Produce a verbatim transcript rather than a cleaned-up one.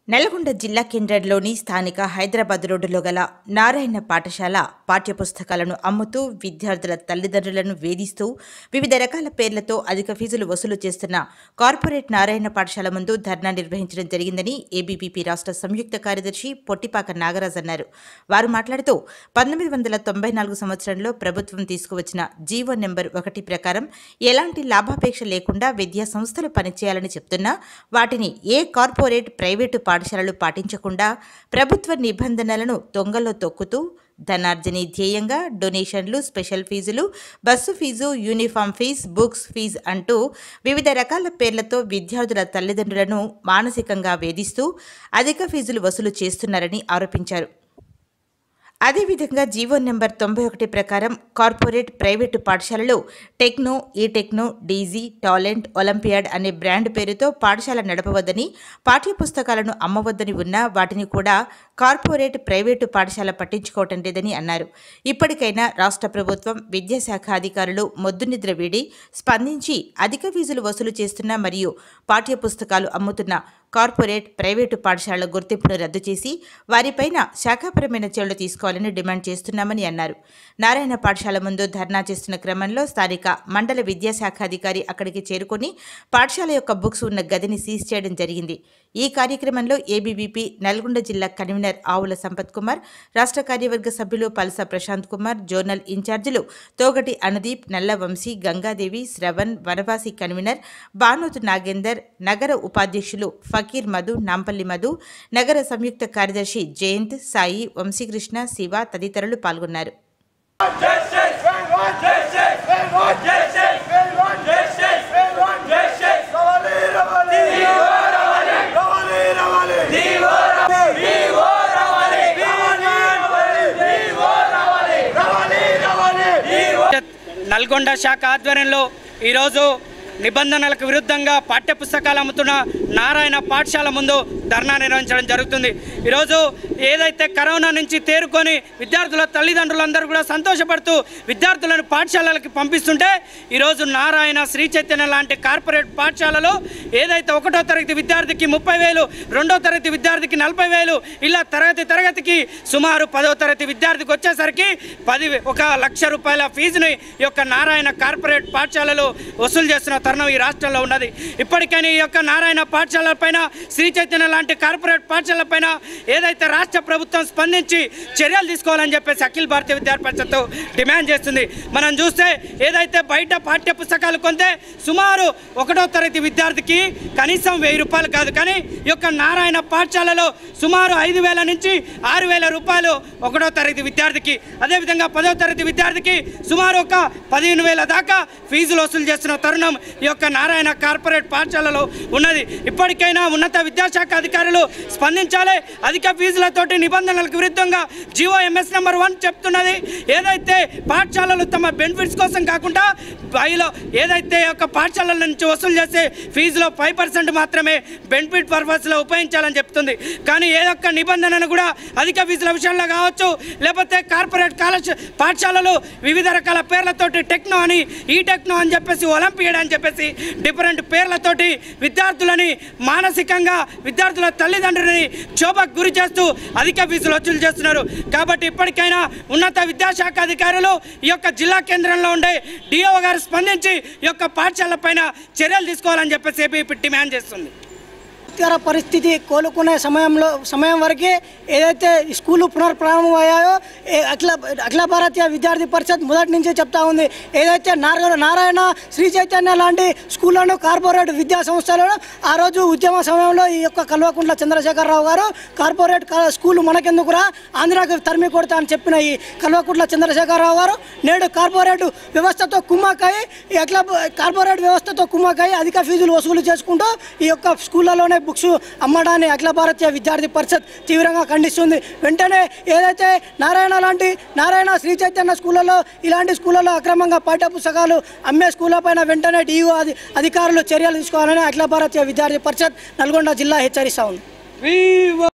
నల్గొండ జిల్లా కేంద్రంలోని స్థానిక హైదరాబాద్ రోడ్డులో గల నారాయణ పాఠశాల పాఠ్యపుస్తకాలను అమ్ముతూ విద్యార్థుల తల్లిదండ్రులను వేధిస్తూ వివిధ రకాల పేర్లతో అధిక ఫీజులు వసూలు చేస్తున్న కార్పొరేట్ నారాయణ పాఠశాల ముందు ధర్నా నిర్వహించడం జరిగిందని ఏబీవీపీ రాష్ట్ర సంయుక్త కార్యదర్శి పొట్టిపాక నాగరాజ్ అన్నారు. వారు మాట్లాడుతూ పంతొమ్మిది వందల తొంభై నాలుగు సంవత్సరంలో ప్రభుత్వం తీసుకువచ్చిన జీవో నెంబర్ ఒకటి ప్రకారం ఎలాంటి లాభాపేక్ష లేకుండా విద్యా సంస్థలు పనిచేయాలని చెప్తున్నా వాటిని ఏ కార్పొరేట్ ప్రైవేటు పాఠశాలలు పాటించకుండా ప్రభుత్వ నిబంధనలను తొంగలో తొక్కుతూ ధనార్జని ధ్యేయంగా డొనేషన్లు, స్పెషల్ ఫీజులు, bus fee, uniform fee, books fee అంటూ వివిధ రకాల పేర్లతో విద్యార్థుల తల్లిదండ్రులను మానసికంగా వేధిస్తూ అధిక ఫీజులు వసూలు చేస్తున్నారని ఆరోపించారు. అదేవిధంగా జీవో నెంబర్ తొంభై ఒకటి ప్రకారం కార్పొరేట్ ప్రైవేటు పాఠశాలలు టెక్నో, ఈ టెక్నో, డీజీ, టాలెంట్, ఒలింపియాడ్ అనే బ్రాండ్ పేరుతో పాఠశాల నడపవద్దని, పాఠ్యపుస్తకాలను అమ్మవద్దని ఉన్నా వాటిని కూడా కార్పొరేట్ ప్రైవేటు పాఠశాల పట్టించుకోవటం లేదని అన్నారు. ఇప్పటికైనా రాష్ట్ర ప్రభుత్వం, విద్యాశాఖ అధికారులు మొద్దునిద్ర వీడి స్పందించి అధిక ఫీజులు వసూలు చేస్తున్న మరియు పాఠ్యపుస్తకాలు అమ్ముతున్న కార్పొరేట్ ప్రైవేటు పాఠశాలల గుర్తింపును రద్దు చేసి వారిపైన శాఖాపరమైన చర్యలు తీసుకోవాలని డిమాండ్ చేస్తున్నామని అన్నారు. నారాయణ పాఠశాల ముందు ధర్నా చేస్తున్న క్రమంలో స్థానిక మండల విద్యాశాఖ అధికారి అక్కడికి చేరుకుని పాఠశాల యొక్క బుక్స్ ఉన్న గదిని సీజ్ చేయడం జరిగింది. ఈ కార్యక్రమంలో ఏబీవీపీ నల్గొండ జిల్లా కన్వీనర్ ఆవుల సంపత్ కుమార్, రాష్ట్ర కార్యవర్గ సభ్యులు పల్స ప్రశాంత్ కుమార్, జోనల్ ఇన్ఛార్జీలు తోగటి అనుదీప్, నల్ల వంశీ, గంగాదేవి, శ్రవణ్, వనవాసి కన్వీనర్ బానోతు నాగేందర్, నగర ఉపాధ్యక్షులు ఫకీర్ మధు, నాంపల్లి మధు, నగర సంయుక్త కార్యదర్శి జయంత్, సాయి, వంశీకృష్ణ, శివ తదితరులు పాల్గొన్నారు. నల్గొండ శాఖ ఆధ్వర్యంలో ఈరోజు నిబంధనలకు విరుద్ధంగా పాఠ్యపుస్తకాలు అమ్ముతున్న నారాయణ పాఠశాల ముందు ధర్నా నిర్వహించడం జరుగుతుంది. ఈరోజు ఏదైతే కరోనా నుంచి తేరుకొని విద్యార్థుల తల్లిదండ్రులందరూ కూడా సంతోషపడుతూ విద్యార్థులను పాఠశాలలకు పంపిస్తుంటే ఈరోజు నారాయణ, శ్రీ చైతన్య లాంటి కార్పొరేట్ పాఠశాలలో ఏదైతే ఒకటో తరగతి విద్యార్థికి ముప్పై వేలు, రెండో తరగతి విద్యార్థికి నలభై వేలు, ఇలా తరగతి తరగతికి సుమారు పదో తరగతి విద్యార్థికి వచ్చేసరికి పది ఒక లక్ష రూపాయల ఫీజుని ఈ యొక్క నారాయణ కార్పొరేట్ పాఠశాలలు వసూలు చేస్తున్న తరుణం ఈ రాష్ట్రంలో ఉన్నది. ఇప్పటికైనా ఈ యొక్క నారాయణ పాఠశాలపైన, శ్రీ చైతన్య లాంటి కార్పొరేట్ పాఠశాలపైన ఏదైతే రాష్ట్ర ప్రభుత్వం స్పందించి చర్యలు తీసుకోవాలని చెప్పేసి అఖిల భారతీయ విద్యార్థి పరిషత్ డిమాండ్ చేస్తుంది. మనం చూస్తే ఏదైతే బయట పాఠ్య పుస్తకాలు కొంటే సుమారు ఒకటో తరగతి విద్యార్థికి కనీసం వెయ్యి రూపాయలు కాదు, కానీ ఈ యొక్క నారాయణ పాఠశాలలో సుమారు ఐదు వేల నుంచి ఆరు వేల రూపాయలు ఒకటో తరగతి విద్యార్థికి, అదేవిధంగా పదో తరగతి విద్యార్థికి సుమారు ఒక పదిహేను వేల దాకా ఫీజులు వసూలు చేస్తున్న తరుణం ఈ యొక్క నారాయణ కార్పొరేట్ పాఠశాలలో ఉన్నది. ఇప్పటికైనా ఉన్నత విద్యాశాఖ అధికారులు స్పందించాలి. అధిక ఫీజులతోటి నిబంధనలకు విరుద్ధంగా జీవో ఎంఎస్ నెంబర్ వన్ చెప్తున్నది. ఏదైతే పాఠశాలలు తమ బెనిఫిట్స్ కోసం కాకుండా బయలో ఏదైతే యొక్క పాఠశాలల నుంచి వసూలు చేసే ఫీజులో ఫైవ్ పర్సెంట్ మాత్రమే బెనిఫిట్ పర్పస్లో ఉపయోగించాలని చెప్తుంది. కానీ ఏ ఒక్క నిబంధనను కూడా అధిక ఫీజుల విషయంలో కావచ్చు, లేకపోతే కార్పొరేట్ కాలేజ్ పాఠశాలలు వివిధ రకాల పేర్లతోటి టెక్నో అని, ఈ టెక్నో అని చెప్పేసి, ఒలింపియాడ్ అని చెప్పేసి డిఫరెంట్ పేర్లతోటి విద్యార్థులని మానసికంగా, విద్యార్థుల తల్లిదండ్రులని క్షోభకు గురి చేస్తూ అధిక ఫీజులు వసూలు చేస్తున్నారు. కాబట్టి ఇప్పటికైనా ఉన్నత విద్యాశాఖ అధికారులు ఈ యొక్క జిల్లా కేంద్రంలో ఉండే డిఓ గారు స్పందించి ఈ యొక్క పాఠశాల పైన చర్యలు తీసుకోవాలని చెప్పేసి ఏపీ డిమాండ్ చేస్తుంది. పరిస్థితి కోలుకునే సమయంలో సమయం వరకే ఏదైతే స్కూళ్ళు పునర్ప్రారంభమయ్యాయో అఖిల అఖిల భారతీయ విద్యార్థి పరిషత్ మొదటి నుంచే చెప్తా ఉంది. ఏదైతే నారాయణ, శ్రీ చైతన్య లాంటి స్కూళ్ళను, కార్పొరేట్ విద్యా సంస్థలను ఆ రోజు ఉద్యమ సమయంలో ఈ యొక్క కల్వకుంట్ల చంద్రశేఖరరావు గారు కార్పొరేట్ స్కూళ్ళు మనకెందుకురా, ఆంధ్రాకు తరిమి కొడతా అని చెప్పిన ఈ కల్వకుంట్ల చంద్రశేఖరరావు గారు నేడు కార్పొరేట్ వ్యవస్థతో కుమ్మకాయి, ఈ అఖిల కార్పొరేట్ వ్యవస్థతో కుమ్మకాయి అధిక ఫీజులు వసూలు చేసుకుంటూ ఈ యొక్క స్కూళ్ళలోనే బుక్స్ అమ్మడాన్ని అఖిల భారతీయ విద్యార్థి పరిషత్ తీవ్రంగా ఖండిస్తుంది. వెంటనే ఏదైతే నారాయణ లాంటి నారాయణ శ్రీ చైతన్య స్కూళ్ళలో, ఇలాంటి స్కూళ్ళలో అక్రమంగా పాఠ్య పుస్తకాలు అమ్మే స్కూళ్ళ పైన వెంటనే డిఓ అధికారులు చర్యలు తీసుకోవాలని అఖిల భారతీయ విద్యార్థి పరిషత్ నల్గొండ జిల్లా హెచ్చరిస్తా ఉంది.